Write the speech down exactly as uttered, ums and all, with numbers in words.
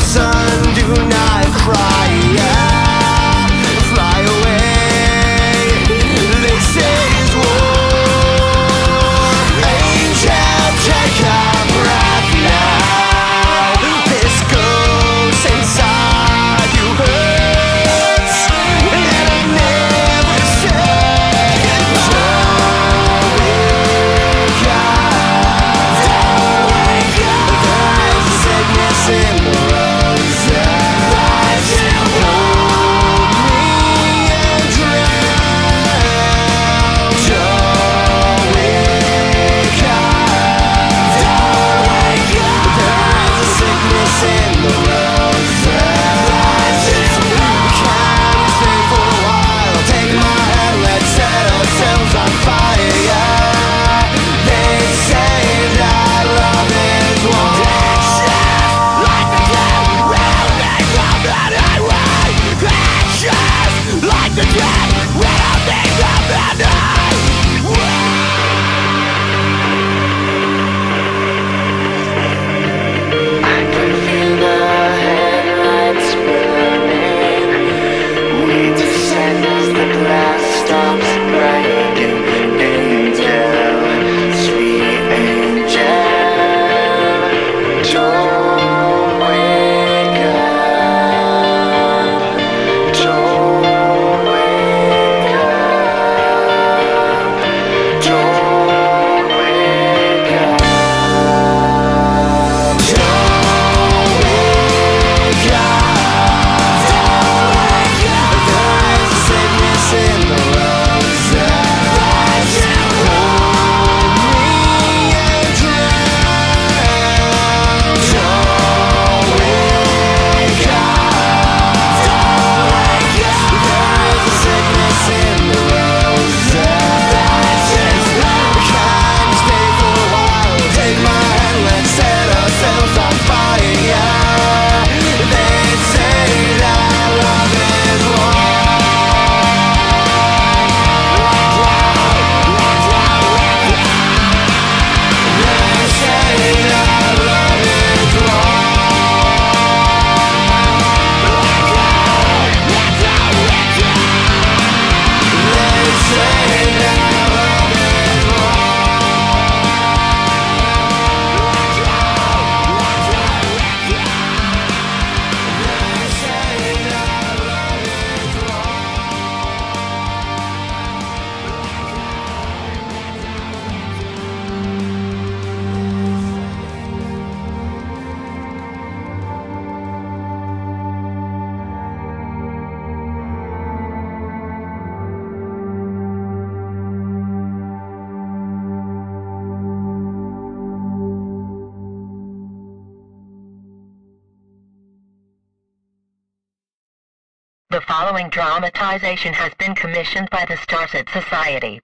son, do not cry, yeah. Fly away, they say it's war. Angel, take a breath now. This ghost inside you hurts, and I never said don't wake up, don't wake up. There's a sickness in the roses. Hold me and drown. Don't wake up, don't wake up. There's a sickness in the roses. Can you stay for a while? Take my hand, let's set ourselves on fire. They say that love is war. Like the dead, will they come that I will? Crashes like the dead, will they come that I will? I can feel the headlights burning. We descend as the glass stops breaking. Angel, sweet angel, don't wake up, don't wake up, don't wake up, don't wake up, don't wake up. There's a sickness in the roses. Hold me and drown. Don't wake up, don't wake up. There's a sickness in the roses. Can you stay for a while? Take my hand, let's set ourselves on fire. They say that love is war. They say that love is war. They say that love is The following dramatization has been commissioned by the Starset Society.